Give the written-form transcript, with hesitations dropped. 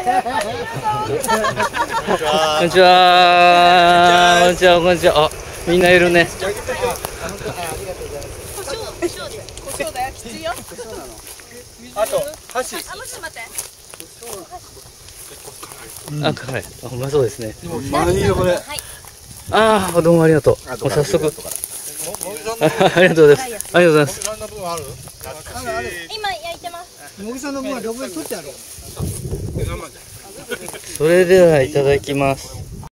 こんにちは。こんにちは。こんにちは。あ、みんないるね。 あと箸。 あ、辛い。あ、うまそうですね。 いいよこれ。 ああ、どうもありがとう。もう早速。ありがとうございます。ありがとうございます。 今焼いてます。 茂木さんの分はどこで取ってある？ それではいただきます。